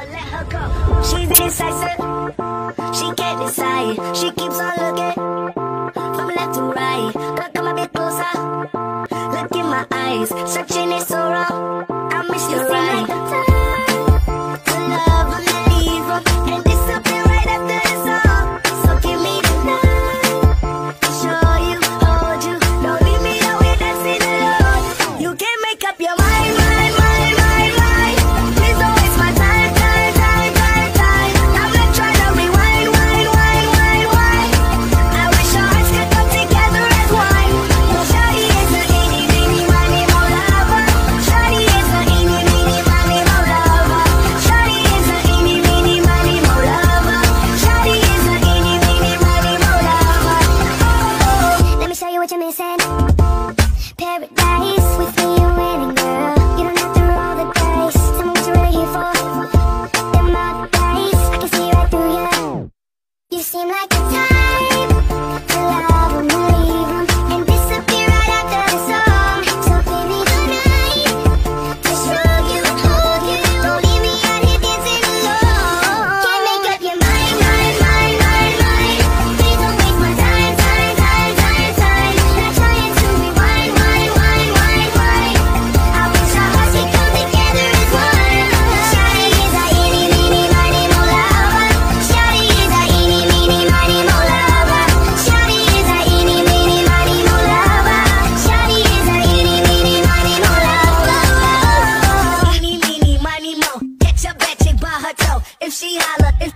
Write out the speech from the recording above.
let her go. She's indecisive, she can't decide. She keeps on looking from left to right. Girl, come a bit closer, look in my eyes. Searching is so wrong, I miss you right. Like the time to love and leave her and disappear right after the song. So give me the night to show you, hold you. Don't leave me out here dancing alone. You can't make up your mind, mind, mind, mind, mind. Please don't waste my time, time, time, time, time. I'm not trying to rewind, wind, wind, wind, wind. I wish our hearts could come together as one. Shawty is a eeny, meeny, miny, mo lover. Shawty is a eeny, meeny, miny, mo lover. Shawty is a eeny, meeny, miny, mo lover. Shawty is a eeny, meeny, miny, mo lover. Oh, let me show you what you're missing. Paradise with me, you're winning, girl. You don't have to roll the dice. Tell me what you're really here for. Them other guys, I can see right through you. You seem like the type to love 'em and leave 'em and disappear right after the song. So give me the night to show you, hold you. Don't leave me out here dancing alone. Can't make up your mind, mind, mind, mind, mind. Please don't waste my time, time, time, time, time. Not trying to rewind, wind, wind, wind, wind. I wish our hearts could come together as one. Shawty is a eeny, meeny, miny, mo lover. Shawty is a eeny, meeny, miny, mo lover. Shawty is a eeny, meeny, miny, mo lover. Shawty is a eeny, meeny, miny, mo lover. Eeny, meeny, miny, mo. Catch a bad chick by her toe. If she holler, if